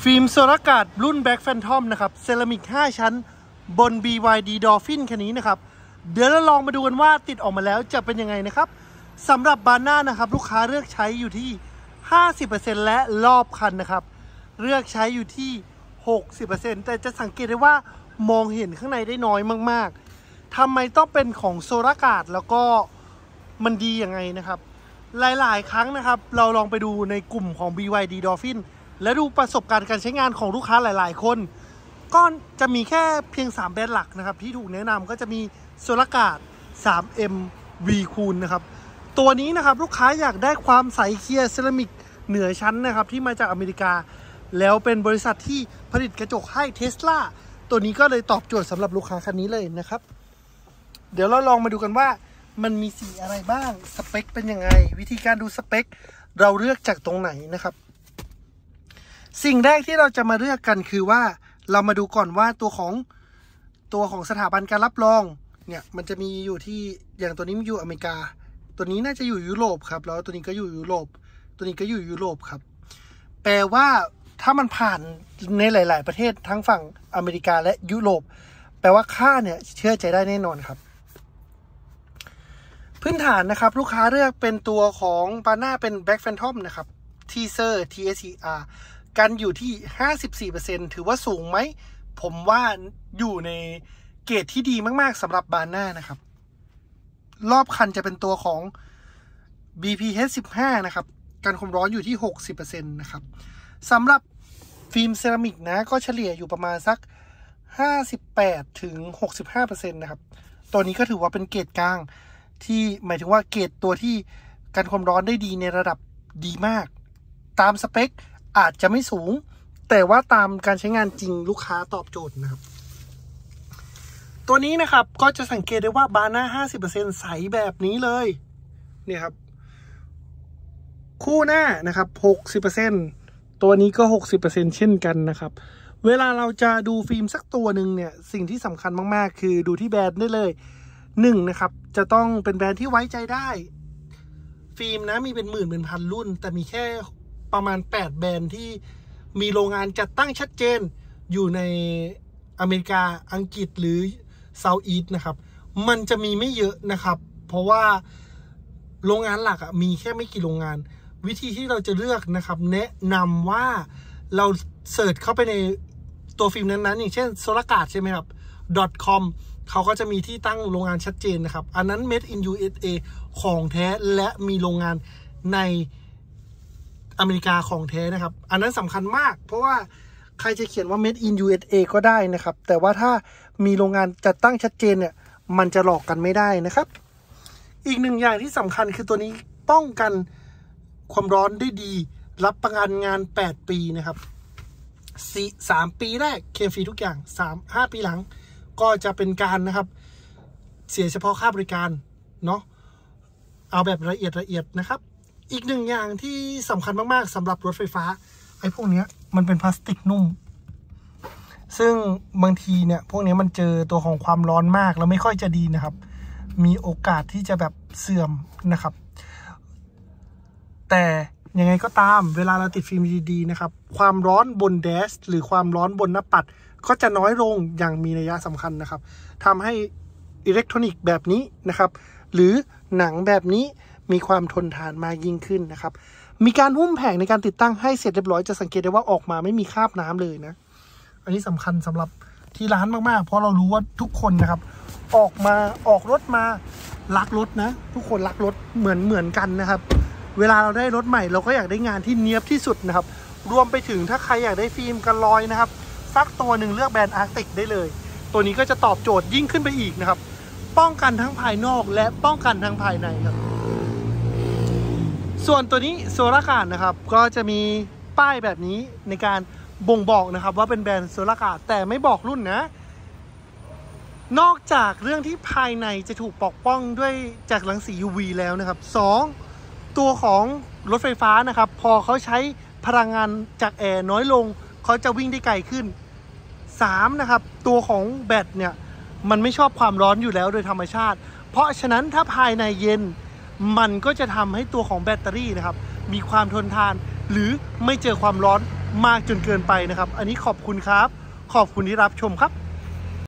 ฟิล์มโซลาร์การ์ดรุ่น Black Phantom นะครับเซรามิก5ชั้นบน BYD Dolphin คันนี้นะครับเดี๋ยวเราลองมาดูกันว่าติดออกมาแล้วจะเป็นยังไงนะครับสำหรับบานหน้านะครับลูกค้าเลือกใช้อยู่ที่ 50% และรอบคันนะครับเลือกใช้อยู่ที่ 60% แต่จะสังเกตได้ว่ามองเห็นข้างในได้น้อยมากๆทำไมต้องเป็นของโซลาร์การ์ดแล้วก็มันดียังไงนะครับหลายๆครั้งนะครับเราลองไปดูในกลุ่มของ BYD Dolphin และดูประสบการณ์การใช้งานของลูกค้าหลายๆคนก็จะมีแค่เพียง3แบรนด์หลักนะครับที่ถูกแนะนำก็จะมีโซลาร์การ์ด 3M V Cool นะครับตัวนี้นะครับลูกค้าอยากได้ความใสเคลียร์เซรามิกเหนือชั้นนะครับที่มาจากอเมริกาแล้วเป็นบริษัทที่ผลิตกระจกให้ Tesla ตัวนี้ก็เลยตอบโจทย์สำหรับลูกค้าคันนี้เลยนะครับเดี๋ยวเราลองมาดูกันว่ามันมีสีอะไรบ้างสเปคเป็นยังไงวิธีการดูสเปคเราเลือกจากตรงไหนนะครับสิ่งแรกที่เราจะมาเลือกกันคือว่าเรามาดูก่อนว่าตัวของสถาบันการรับรองเนี่ยมันจะมีอยู่ที่อย่างตัวนี้มันอยู่อเมริกาตัวนี้น่าจะอยู่ยุโรปครับแล้วตัวนี้ก็อยู่ยุโรปตัวนี้ก็อยู่ยุโรปครับแปลว่าถ้ามันผ่านในหลายๆประเทศทั้งฝั่งอเมริกาและยุโรปแปลว่าค่าเนี่ยเชื่อใจได้แน่นอนครับพื้นฐานนะครับลูกค้าเลือกเป็นตัวของบาน่าเป็น Black Phantom นะครับ Teaser TSCR กันอยู่ที่ 54% ถือว่าสูงไหมผมว่าอยู่ในเกรดที่ดีมากๆสำหรับบาน่านะครับรอบคันจะเป็นตัวของ BPH15 นะครับกันความร้อนอยู่ที่ 60% นะครับสำหรับฟิล์มเซรามิกนะก็เฉลี่ยอยู่ประมาณสัก 58 ถึง 65% นะครับตัวนี้ก็ถือว่าเป็นเกรดกลางที่หมายถึงว่าเกรดตัวที่กันความร้อนได้ดีในระดับดีมากตามสเปคอาจจะไม่สูงแต่ว่าตามการใช้งานจริงลูกค้าตอบโจทย์นะครับตัวนี้นะครับก็จะสังเกตได้ว่าบาน่า 50% ใสแบบนี้เลยเนี่ยครับคู่หน้านะครับ 60% ตัวนี้ก็ 60% เช่นกันนะครับเวลาเราจะดูฟิล์มสักตัวหนึ่งเนี่ยสิ่งที่สำคัญมากๆคือดูที่แบรนด์ได้เลย1นะครับจะต้องเป็นแบรนด์ที่ไว้ใจได้ฟิล์มนะมีเป็นหมื่นเป็นพันรุ่นแต่มีแค่ประมาณ8แบรนด์ที่มีโรงงานจัดตั้งชัดเจนอยู่ในอเมริกาอังกฤษหรือเซาท์อีสต์นะครับมันจะมีไม่เยอะนะครับเพราะว่าโรงงานหลักมีแค่ไม่กี่โรงงานวิธีที่เราจะเลือกนะครับแนะนำว่าเราเสิร์ชเข้าไปในตัวฟิล์มนั้นๆอย่างเช่นโซลาร์การ์ดใช่ไหมครับ .com เขาก็จะมีที่ตั้งโรงงานชัดเจนนะครับอันนั้น Made in USA ของแท้และมีโรงงานในอเมริกาของแท้นะครับอันนั้นสำคัญมากเพราะว่าใครจะเขียนว่า Made in USA ก็ได้นะครับแต่ว่าถ้ามีโรงงานจัดตั้งชัดเจนเนี่ยมันจะหลอกกันไม่ได้นะครับอีกหนึ่งอย่างที่สำคัญคือตัวนี้ป้องกันความร้อนได้ดีรับประกันงาน8ปีนะครับ3ปีแรกเคลมฟรีทุกอย่าง5ปีหลังก็จะเป็นการนะครับเสียเฉพาะค่าบริการเนาะเอาแบบละเอียดนะครับอีกหนึ่งอย่างที่สำคัญมากๆสำหรับรถไฟฟ้าไอ้พวกนี้มันเป็นพลาสติกนุ่มซึ่งบางทีเนี่ยพวกนี้มันเจอตัวของความร้อนมากแล้วไม่ค่อยจะดีนะครับมีโอกาสที่จะแบบเสื่อมนะครับแต่ยังไงก็ตามเวลาเราติดฟิล์มดีๆนะครับความร้อนบนแดชหรือความร้อนบนหน้าปัดก็จะน้อยลงอย่างมีนัยสำคัญนะครับทำให้อิเล็กทรอนิกส์แบบนี้นะครับหรือหนังแบบนี้มีความทนทานมากยิ่งขึ้นนะครับมีการหุ้มแผงในการติดตั้งให้เสร็จเรียบร้อยจะสังเกตได้ว่าออกมาไม่มีคราบน้ำเลยนะอันนี้สำคัญสำหรับที่ร้านมากๆเพราะเรารู้ว่าทุกคนนะครับออกรถมารักรถนะทุกคนรักรถเหมือนกันนะครับเวลาเราได้รถใหม่เราก็อยากได้งานที่เนี๊ยบที่สุดนะครับรวมไปถึงถ้าใครอยากได้ฟิล์มกันรอยนะครับสักตัวหนึ่งเลือกแบรนด์อาร์ติกได้เลยตัวนี้ก็จะตอบโจทย์ยิ่งขึ้นไปอีกนะครับป้องกันทั้งภายนอกและป้องกันทั้งภายในครับส่วนตัวนี้โซลาร์การ์ดนะครับก็จะมีป้ายแบบนี้ในการบ่งบอกนะครับว่าเป็นแบรนด์โซลาร์การ์ดแต่ไม่บอกรุ่นนะนอกจากเรื่องที่ภายในจะถูกปกป้องด้วยจากรังสี UV แล้วนะครับ2ตัวของรถไฟฟ้านะครับพอเขาใช้พลังงานจากแอร์น้อยลงเขาจะวิ่งได้ไกลขึ้น3นะครับตัวของแบตเนี่ยมันไม่ชอบความร้อนอยู่แล้วโดยธรรมชาติเพราะฉะนั้นถ้าภายในเย็นมันก็จะทำให้ตัวของแบตเตอรี่นะครับมีความทนทานหรือไม่เจอความร้อนมากจนเกินไปนะครับอันนี้ขอบคุณครับขอบคุณที่รับชมครับ